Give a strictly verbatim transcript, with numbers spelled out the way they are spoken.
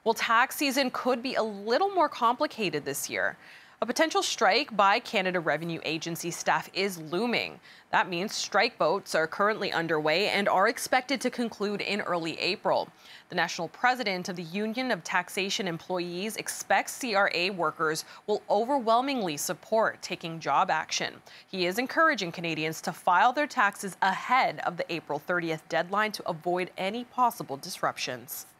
Well, tax season could be a little more complicated this year. A potential strike by Canada Revenue Agency staff is looming. That means strike votes are currently underway and are expected to conclude in early April. The national president of the Union of Taxation Employees expects C R A workers will overwhelmingly support taking job action. He is encouraging Canadians to file their taxes ahead of the April thirtieth deadline to avoid any possible disruptions.